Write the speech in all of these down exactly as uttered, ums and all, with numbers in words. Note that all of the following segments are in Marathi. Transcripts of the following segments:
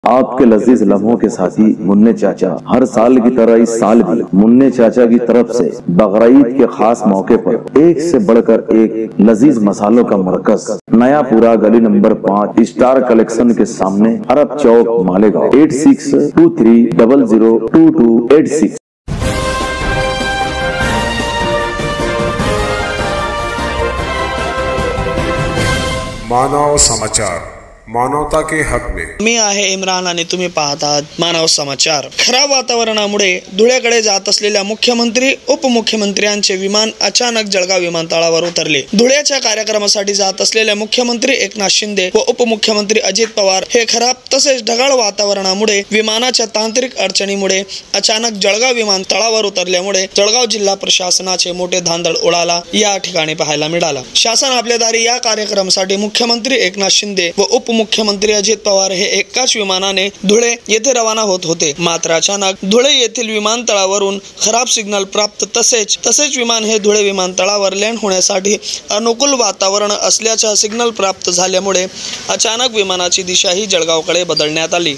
आपके लजीज लम्हों के साथी मुन्ने चाचा हर साल की तरह इस साल भी मुन्ने चाचा की तरफ से बकरीद के खास मौके पर एक से बढ़कर एक लजीज मसालों का मरकज नया पूरा गली नंबर पाँच स्टार कलेक्शन के सामने अरब चौक Malegaon eight six two three double zero two two eight six. Manav Samachar मानवता के हक में। मी आहे इम्रान आणि तुम्ही पाहतात मानव समाचार। खराब वातावरणामुळे धुळ्याकडे जात असलेल्या मुख्यमंत्री उपमुख्यमंत्र्यांचे विमान अचानक जळगाव विमानतळावर उतरले। धुळ्याच्या कार्यक्रमासाठी जात असलेल्या मुख्यमंत्री एकनाथ शिंदे व उपमुख्यमंत्री अजित पवार हे खराब तसेच ढगाळ वातावरणामुळे विमानाच्या तांत्रिक अडचणीमुळे अचानक जळगाव विमानतळावर उतरल्यामुळे जळगाव जिल्हा प्रशासनाचे मोठे धांदळ उडाला या ठिकाणी पाहायला मिळाला। शासन आपल्या दारी या कार्यक्रमासाठी मुख्यमंत्री एकनाथ शिंदे व उप मुख्यमंत्री अजित पवार हे एकाच विमानाने धुळे येथे रवाना होत होते। मात्र अचानक धुळे येथील विमानतळावरून खराब सिग्नल प्राप्त तसेच तसेच विमान हे धुळे विमानतळावर लँड होण्यासाठी अनुकूल वातावरण असल्याचा सिग्नल प्राप्त झाल्यामुळे अचानक विमानाची दिशा ही जळगावकडे बदलण्यात आली।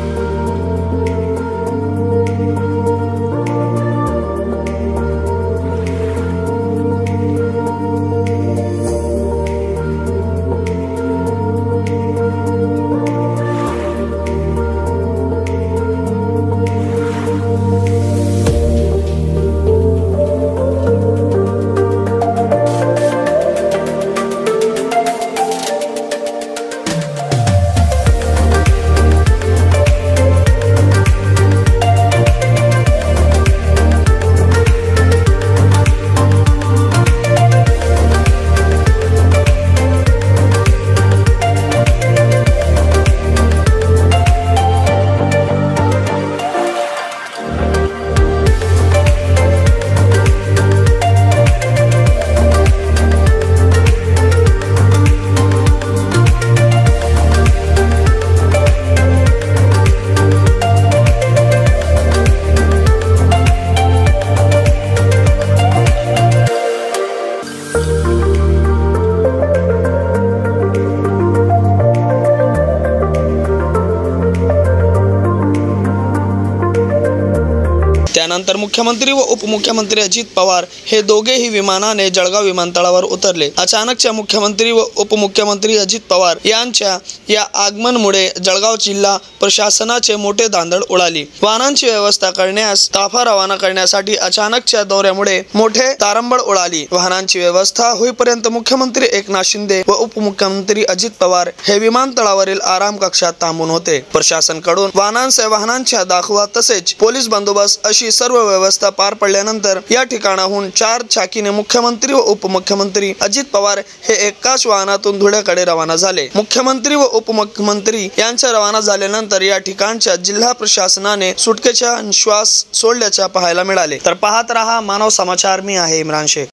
त्यानंतर मुख्यमंत्री व उपमुख्यमंत्री अजित पवार हे दोघेही विमानाने जळगाव विमानतळावर उतरले। अचानकच्या मुख्यमंत्री व उपमुख्यमंत्री अजित पवार यांच्या या आगमनामुळे जळगाव जिल्हा प्रशासनाचे मोठे धांदळ उडाली। वाहनांची व्यवस्था करण्यास ताफा रवाना करण्यासाठी अचानकच्या दौऱ्यामुळे मोठे तारंबळ उडाली। वाहनांची व्यवस्था होईपर्यंत मुख्यमंत्री एकनाथ शिंदे व उपमुख्यमंत्री अजित पवार हे विमानतळावरील आराम कक्षात थांबून होते। प्रशासनाकडून वाहनांच्या वाहनांच्या दाखवा तसेच पोलीस बंदोबस्त अशी सर्व व्यवस्था पार पडल्यानंतर या ठिकाणाहून चार चाकीने मुख्यमंत्री व उपमुख्यमंत्री अजित पवार हे एकाच वाहनातून धुळ्याकडे रवाना झाले। मुख्यमंत्री व उपमुख्यमंत्री यांच्या रवाना झाल्यानंतर या ठिकाणच्या जिल्हा प्रशासनाने सुटकेचा श्वास सोडल्याचे पाहायला मिळाले। तर पाहत रहा मानव समाचार। मी आहे इम्रान शेख।